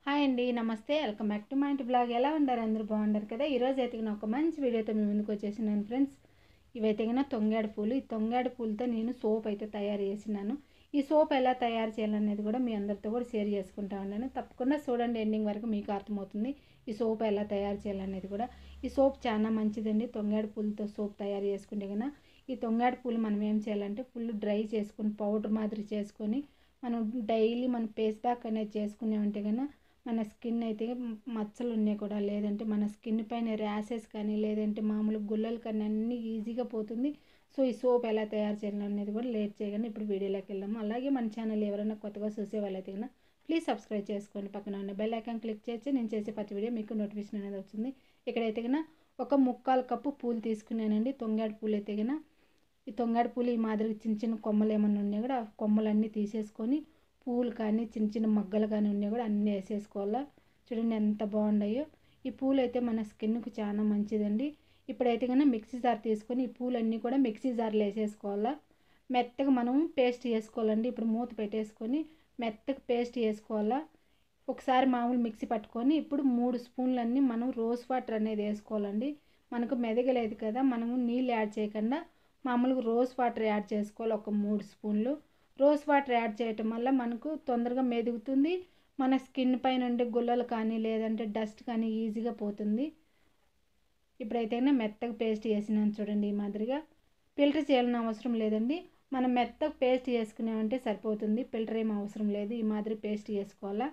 Hi అండి. నమస్తే. Welcome back to my ఇంటి బ్లాగ్. ఎలా ఉన్నారు? అందరూ బాగున్నారు కదా? ఈరోజు అయితే ఒక మంచి వీడియోతో మీ ముందుకు వచ్చేసినాను ఫ్రెండ్స్. ఇవైతే తొంగాడు పూలు. ఈ తొంగాడు పూలతో నేను సోప్ అయితే తయారు చేసినాను. ఈ సోప్ ఎలా తయారు చేయాలనేది కూడా మీ అందరితో కూడా షేర్ చేసుకుంటా ఉన్నాను. తప్పకుండా చూడండి, ఎండింగ్ వరకు మీకు అర్థమవుతుంది ఈ సోప్ ఎలా తయారు చేయాలనేది కూడా. ఈ సోప్ చాలా మంచిదండి. తొంగాడు పూలతో సోప్ తయారు చేసుకుంటే కన్నా ఈ తొంగాడు పూలు మనం ఏం చేయాలంటే ఫుల్ డ్రై చేసుకుని పౌడర్ మాదిరి చేసుకొని మనం డైలీ మన ఫేస్ ప్యాక్ అనేది చేసుకునేమంటే కన్నా మన స్కిన్ అయితే మచ్చలు ఉన్నాయి కూడా, లేదంటే మన స్కిన్ పైన ర్యాషెస్ కానీ, లేదంటే మామూలు గుల్లలు కానీ అన్నీ ఈజీగా పోతుంది. సో ఈ సోప్ ఎలా తయారు చేయాలనేది కూడా లేట్ చేయగానే ఇప్పుడు వీడియోలోకి వెళ్దాము. అలాగే మన ఛానల్ ఎవరైనా కొత్తగా చూసే వాళ్ళైతే కన్నా ప్లీజ్ సబ్స్క్రైబ్ చేసుకోండి. పక్కన ఉన్న బెల్ ఐకాన్ క్లిక్ చేసి నేను చేసే ప్రతి వీడియో మీకు నోటిఫికేషన్ అనేది వస్తుంది. ఇక్కడైతే కన్నా ఒక 3/4 కప్పు పూలు తీసుకున్నానండి. తొంగాడు పూలు అయితే కన్నా ఈ తొంగాడు పూలు ఈ మాదిరి చిన్న చిన్న కొమ్మలు ఏమన్నా ఉన్నాయి కూడా ఆ కొమ్మలన్నీ తీసేసుకొని పూలు కానీ చిన్న చిన్న మగ్గలు కానీ ఉన్నాయి కూడా అన్నీ వేసేసుకోవాలా. చూడండి ఎంత బాగున్నాయో. ఈ పూలు అయితే మన స్కిన్కు చాలా మంచిదండి. ఇప్పుడైతే కన్నా మిక్సీ జార్ తీసుకొని ఈ పూలన్నీ కూడా మిక్సీ జార్లో వేసేసుకోవాలా. మెత్తగా మనం పేస్ట్ చేసుకోవాలండి. ఇప్పుడు మూత పెట్టేసుకొని మెత్తగా పేస్ట్ చేసుకోవాలా. ఒకసారి మామూలు మిక్సీ పట్టుకొని ఇప్పుడు 3 స్పూన్లన్నీ మనం రోజ్ వాటర్ అనేది వేసుకోవాలండి. మనకు మెదగలేదు కదా, మనము నీళ్ళు యాడ్ చేయకుండా మామూలుగా రోజ్ వాటర్ యాడ్ చేసుకోవాలి. ఒక 3 స్పూన్లు రోజ్ వాటర్ యాడ్ చేయటం వల్ల మనకు తొందరగా మెదుగుతుంది. మన స్కిన్ పైన ఉండే గుల్లలు కానీ, లేదంటే డస్ట్ కానీ ఈజీగా పోతుంది. ఇప్పుడైతే మెత్తగా పేస్ట్ చేసినాను చూడండి. ఈ మాదిరిగా ఫిల్టర్ చేయాలని అవసరం లేదండి. మనం మెత్తగా పేస్ట్ చేసుకున్నామంటే సరిపోతుంది. ఫిల్టర్ ఏం అవసరం లేదు. ఈ మాదిరి పేస్ట్ చేసుకోవాలా.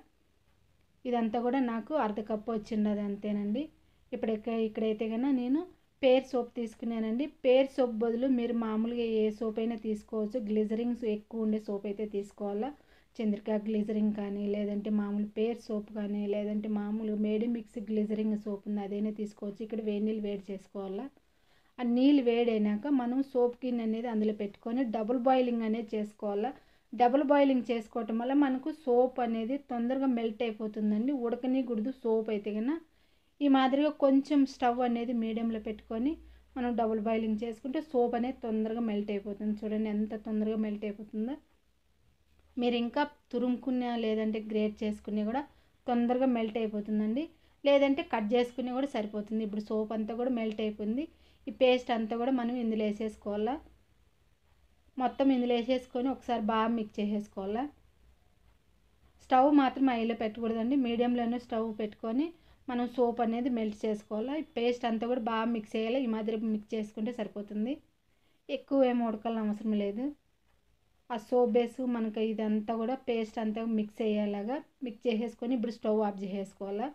ఇదంతా కూడా నాకు అర్ధ కప్పు వచ్చిండదు అంతేనండి. ఇక్కడైతే కన్నా నేను పేర్ సోప్ తీసుకున్నానండి. పేర్ సోప్ బదులు మీరు మామూలుగా ఏ సోప్ అయినా తీసుకోవచ్చు. గ్లిజరింగ్స్ ఎక్కువ ఉండే సోప్ అయితే తీసుకోవాలా. చంద్రిక గ్లిజరింగ్ కానీ, లేదంటే మామూలు పేర్ సోప్ కానీ, లేదంటే మామూలు మేడిమిక్స్ గ్లిజరింగ్ సోప్ ఉంది అదైనా తీసుకోవచ్చు. ఇక్కడ వేడి నీళ్ళు వేడి చేసుకోవాలా. ఆ నీళ్ళు వేడైనాక మనం సోప్ గిన్నె అనేది అందులో పెట్టుకొని డబుల్ బాయిలింగ్ అనేది చేసుకోవాలా. డబుల్ బాయిలింగ్ చేసుకోవటం వల్ల మనకు సోప్ అనేది తొందరగా మెల్ట్ అయిపోతుందండి. ఉడకనీకూడదు సోప్ అయితే కన్నా. ఈ మాదిరిగా కొంచెం స్టవ్ అనేది మీడియంలో పెట్టుకొని మనం డబుల్ బాయిలింగ్ చేసుకుంటే సోప్ అనేది తొందరగా మెల్ట్ అయిపోతుంది. చూడండి ఎంత తొందరగా మెల్ట్ అయిపోతుందో. మీరు ఇంకా తురుముకున్నా లేదంటే గ్రేట్ చేసుకునే కూడా తొందరగా మెల్ట్ అయిపోతుందండి. లేదంటే కట్ చేసుకునే కూడా సరిపోతుంది. ఇప్పుడు సోప్ అంతా కూడా మెల్ట్ అయిపోయింది. ఈ పేస్ట్ అంతా కూడా మనం ఇందులో వేసేసుకోవాలా. మొత్తం ఇందులో వేసేసుకొని ఒకసారి బాగా మిక్స్ చేసేసుకోవాలా. స్టవ్ మాత్రం హైలో పెట్టకూడదండి. మీడియంలోనే స్టవ్ పెట్టుకొని మనం సోప్ అనేది మెల్ట్ చేసుకోవాలి. ఈ పేస్ట్ అంతా కూడా బాగా మిక్స్ చేయాలి. ఈ మాదిరి మిక్స్ చేసుకుంటే సరిపోతుంది. ఎక్కువ ఏం ఉడకాలని అవసరం లేదు. ఆ సోప్ బేస్ మనకి ఇదంతా కూడా పేస్ట్ అంతా మిక్స్ అయ్యేలాగా మిక్స్ చేసేసుకొని ఇప్పుడు స్టవ్ ఆఫ్ చేసేసుకోవాలా.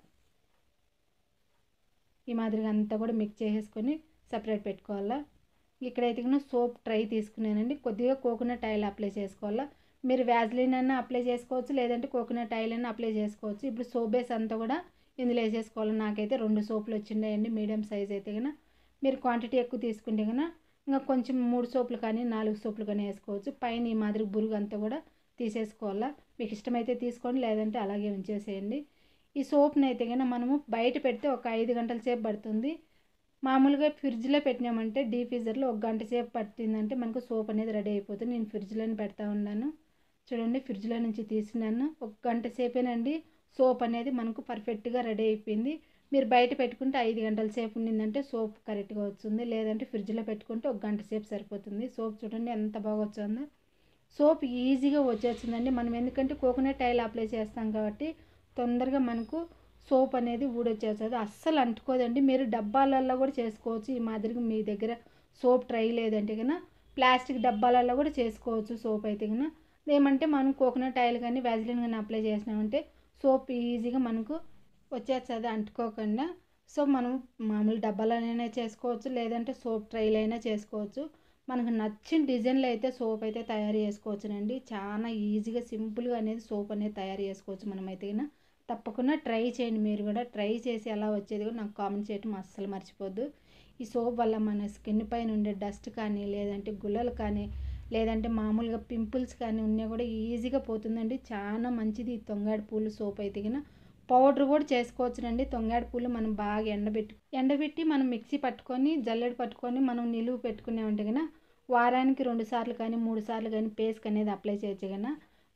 ఈ మాదిరిగా అంతా కూడా మిక్స్ చేసేసుకొని సపరేట్ పెట్టుకోవాలా. ఇక్కడైతే కన్నా సోప్ ట్రై తీసుకున్నానండి. కొద్దిగా కోకోనట్ ఆయిల్ అప్లై చేసుకోవాలా. మీరు వ్యాజ్లిన్ అన్నా అప్లై చేసుకోవచ్చు, లేదంటే కోకోనట్ ఆయిల్ అన్నా అప్లై చేసుకోవచ్చు. ఇప్పుడు సోప్ బేస్ అంతా కూడా ఇందులో వేసేసుకోవాలి. నాకైతే 2 సోపులు వచ్చినాయండి మీడియం సైజ్ అయితే కన్నా. మీరు క్వాంటిటీ ఎక్కువ తీసుకుంటే కన్నా ఇంకా కొంచెం 3 సోపులు కానీ 4 సోపులు కానీ వేసుకోవచ్చు. పైన ఈ మాదిరి బురుగు అంతా కూడా తీసేసుకోవాలా. మీకు ఇష్టమైతే తీసుకోండి, లేదంటే అలాగే ఉంచేసేయండి. ఈ సోప్ని అయితే కన్నా మనము బయట పెడితే ఒక 5 గంటల సేపు పడుతుంది. మామూలుగా ఫ్రిడ్జ్లో పెట్టినామంటే డీప్ ఫ్రీజర్లో 1 గంట సేపు పట్టిందంటే మనకు సోప్ అనేది రెడీ అయిపోతుంది. నేను ఫ్రిడ్జ్లోనే పెడతా ఉన్నాను. చూడండి, ఫ్రిడ్జ్లో నుంచి తీసినాను. 1 గంట సేపేనండి సోప్ అనేది మనకు పర్ఫెక్ట్గా రెడీ అయిపోయింది. మీరు బయట పెట్టుకుంటే 5 గంటల సేపు ఉండిందంటే సోప్ కరెక్ట్గా వస్తుంది. లేదంటే ఫ్రిడ్జ్లో పెట్టుకుంటే 1 గంట సేపు సరిపోతుంది. సోప్ చూడండి ఎంత బాగా వచ్చిందో. సోప్ ఈజీగా వచ్చేస్తుందండి. మనం ఎందుకంటే కోకోనట్ ఆయిల్ అప్లై చేస్తాం కాబట్టి తొందరగా మనకు సోప్ అనేది ఊడొచ్చేస్తుంది. అస్సలు అంటుకోదండి. మీరు డబ్బాలలో కూడా చేసుకోవచ్చు. ఈ మాదిరిగా మీ దగ్గర సోప్ ట్రై లేదంటే కన్నా ప్లాస్టిక్ డబ్బాలలో కూడా చేసుకోవచ్చు సోప్ అయితే కన్నా. ఏమంటే మనం కోకోనట్ ఆయిల్ కానీ వ్యాజ్లిన్ కానీ అప్లై చేసినామంటే సోప్ ఈజీగా మనకు వచ్చేస్తుంది అంటుకోకుండా. సో మనం మామూలు డబ్బాలైనా చేసుకోవచ్చు, లేదంటే సోప్ ట్రైలో అయినా చేసుకోవచ్చు. మనకు నచ్చిన డిజైన్లో అయితే సోప్ అయితే తయారు చేసుకోవచ్చునండి. చాలా ఈజీగా సింపుల్గా అనేది సోప్ అనేది తయారు చేసుకోవచ్చు మనమైతే. తప్పకుండా ట్రై చేయండి. మీరు కూడా ట్రై చేసి ఎలా వచ్చేది కూడా నాకు కామెంట్ చేయడం అస్సలు మర్చిపోద్దు. ఈ సోప్ వల్ల మన స్కిన్ పైన ఉండే డస్ట్ కానీ, లేదంటే గుల్లలు కానీ, లేదంటే మామూలుగా పింపుల్స్ కానీ ఉన్నా కూడా ఈజీగా పోతుందండి. చాలా మంచిది ఈ తొంగాడు పూలు సోప్ అయితే కన్నా. పౌడర్ కూడా చేసుకోవచ్చునండి. తొంగాడు పూలు మనం బాగా ఎండబెట్టి మనం మిక్సీ పట్టుకొని జల్లెడ పట్టుకొని మనం నిలువ పెట్టుకున్నామంటే కన్నా వారానికి 2 సార్లు కానీ 3 సార్లు కానీ పేస్క్ అనేది అప్లై చేయొచ్చు కన్నా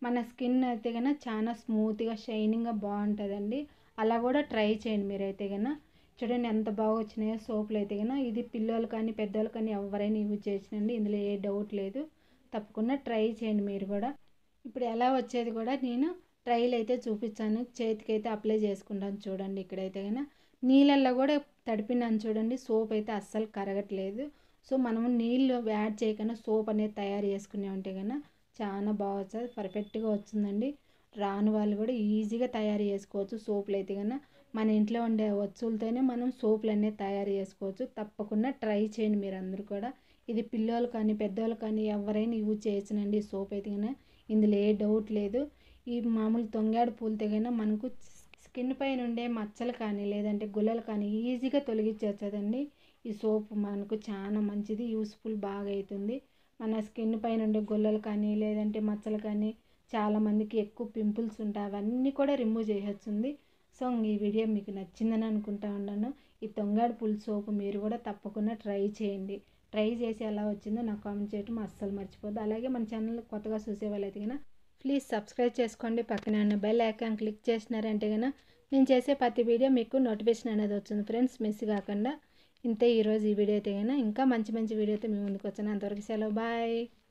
మన స్కిన్ అయితే కన్నా చాలా స్మూత్గా షైనింగ్గా బాగుంటుందండి. అలా కూడా ట్రై చేయండి మీరైతే కన్నా. చూడండి ఎంత బాగా వచ్చినాయో సోపులు అయితే కన్నా. ఇది పిల్లలు కానీ పెద్దోళ్ళు కానీ ఎవరైనా యూజ్ చేసినండి, ఇందులో ఏ డౌట్ లేదు. తప్పకుండా ట్రై చేయండి మీరు కూడా. ఇప్పుడు ఎలా వచ్చేది కూడా నేను ట్రైల్ అయితే చూపించాను. చేతికైతే అప్లై చేసుకుంటాను చూడండి. ఇక్కడైతే కన్నా నీళ్ళల్లో కూడా తడిపినాను చూడండి. సోప్ అయితే అస్సలు కరగట్లేదు. సో మనము నీళ్ళు యాడ్ చేయకుండా సోప్ అనేది తయారు చేసుకునే ఉంటే కన్నా చాలా బాగా వస్తుంది, పర్ఫెక్ట్గా వచ్చిందండి. రాని వాళ్ళు కూడా ఈజీగా తయారు చేసుకోవచ్చు సోపులు అయితే కన్నా. మన ఇంట్లో ఉండే వస్తువులతోనే మనం సోపులు అనేది తయారు చేసుకోవచ్చు. తప్పకుండా ట్రై చేయండి మీరు అందరూ కూడా. ఇది పిల్లలు కానీ పెద్దవాళ్ళు కానీ ఎవరైనా యూజ్ చేయొచ్చునండి సోప్ అయితే కన్నా. ఇందులో ఏ డౌట్ లేదు. ఈ మామూలు తొంగాడు పూలతో కన్నా మనకు స్కిన్ పైన ఉండే మచ్చలు కానీ లేదంటే గుల్లలు కానీ ఈజీగా తొలగించేస్తుందండి. ఈ సోప్ మనకు చాలా మంచిది, యూస్ఫుల్ బాగా అవుతుంది. మన స్కిన్ పైన ఉండే గుల్లలు కానీ లేదంటే మచ్చలు కానీ చాలామందికి ఎక్కువ పింపుల్స్ ఉంటాయి, అవన్నీ కూడా రిమూవ్ చేయొచ్చుంది. సో ఈ వీడియో మీకు నచ్చిందని అనుకుంటా ఉన్నాను. ఈ తొంగాడు పూల సోపు మీరు కూడా తప్పకుండా ట్రై చేయండి. ట్రై చేసి ఎలా వచ్చిందో నాకు కామెంట్ చేయడం అస్సలు మర్చిపోద్దు. అలాగే మన ఛానల్ కొత్తగా చూసే వాళ్ళైతే కన్నా ప్లీజ్ సబ్స్క్రైబ్ చేసుకోండి. పక్కనే ఉన్న బెల్ ఐకాన్ క్లిక్ చేసినారంటే కన్నా నేను చేసే ప్రతి వీడియో మీకు నోటిఫికేషన్ అనేది వచ్చింది ఫ్రెండ్స్, మిస్ కాకుండా. ఇంతే ఈరోజు ఈ వీడియో అయితే కన్నా. ఇంకా మంచి మంచి వీడియోతో మీ ముందుకు వచ్చాను. అంతవరకు సెలవు, బాయ్.